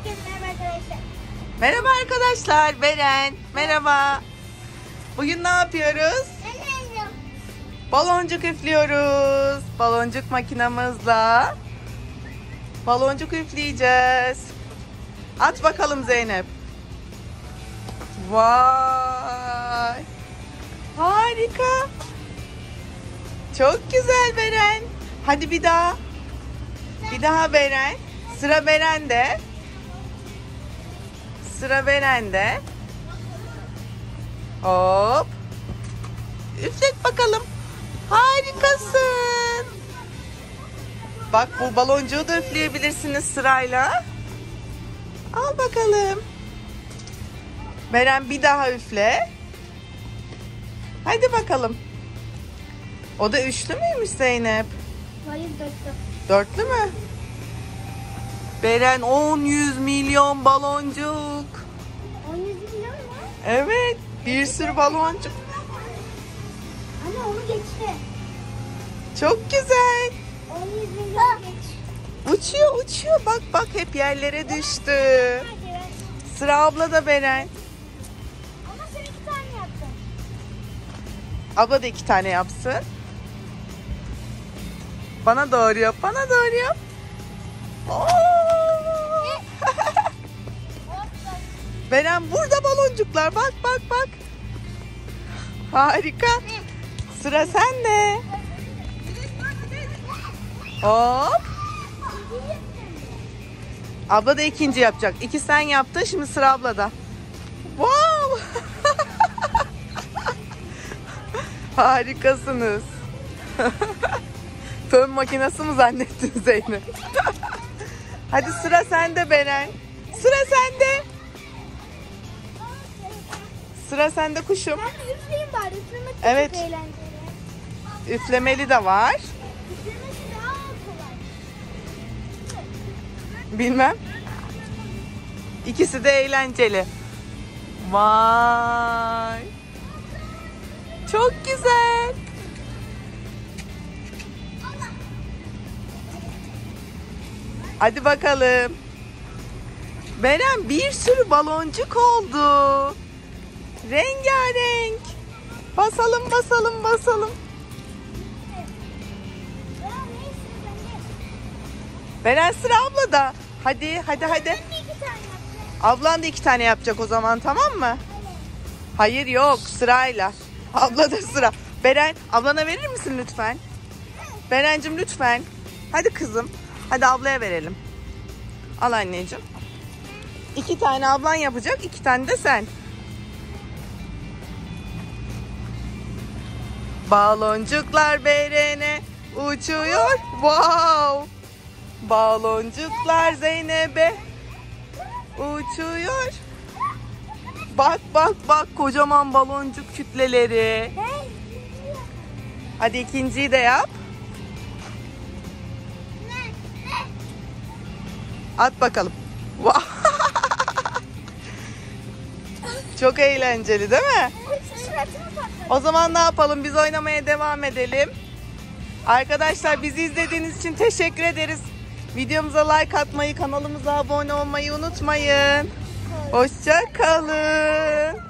Herkese merhaba arkadaşlar. Merhaba arkadaşlar, Beren. Merhaba. Bugün ne yapıyoruz? Baloncuk üflüyoruz. Baloncuk makinamızla baloncuk üfleyeceğiz. At bakalım Zeynep. Vay! Harika. Çok güzel Beren. Hadi bir daha. Bir daha Beren. Sıra Beren'de. Sıra Beren'de. Hop. Üflet bakalım. Harikasın. Bak bu baloncuğu da üfleyebilirsiniz sırayla. Al bakalım. Beren bir daha üfle. Hadi bakalım. O da üçlü müymüş Zeynep? Hayır, dörtlü. Dörtlü mü? Beren 100 milyon baloncuk. 10 milyon mu? Evet, bir sürü baloncuk. Anne onu geçti. Çok güzel. 10 milyon geç. Uçuyor uçuyor. Bak bak hep yerlere düştü. Hadi ver. Sıra ablada Beren. Ama sen 2 tane yaptın. Abla da 2 tane yapsın. Bana doğru yap. Bana doğru yap. Oo! Beren burada baloncuklar. Bak bak bak. Harika. Sıra sende. Hop. Abla da ikinci yapacak. 2 sen yaptın. Şimdi sıra ablada. Wow. Harikasınız. Fön makinesi mi zannettin Zeynep? Hadi sıra sende Beren. Sıra sende. Sıra sende kuşum. Ben de üfleyeyim bari. Üflemek de Evet. çok eğlenceli. Üflemeli de var. Üflemesi daha kolay. Bilmem. İkisi de eğlenceli. Vay. Çok güzel. Hadi bakalım. Beren bir sürü baloncuk oldu. Rengarenk. Basalım basalım basalım. Beren sıra ablada. Hadi hadi hadi. Ben de 2 tane yaptım. Ablan da 2 tane yapacak o zaman, tamam mı? Hayır yok, sırayla. Abla da sıra. Beren ablana verir misin lütfen? Berencim lütfen. Hadi kızım. Hadi ablaya verelim. Al anneciğim. 2 tane ablan yapacak, 2 tane de sen. Baloncuklar Beren'e uçuyor. Wow. Baloncuklar Zeynep'e uçuyor. Bak bak bak kocaman baloncuk kütleleri. Hadi ikinciyi de yap. At bakalım. Wow. Çok eğlenceli değil mi? O zaman ne yapalım? Biz oynamaya devam edelim. Arkadaşlar bizi izlediğiniz için teşekkür ederiz. Videomuza like atmayı, kanalımıza abone olmayı unutmayın. Hoşça kalın.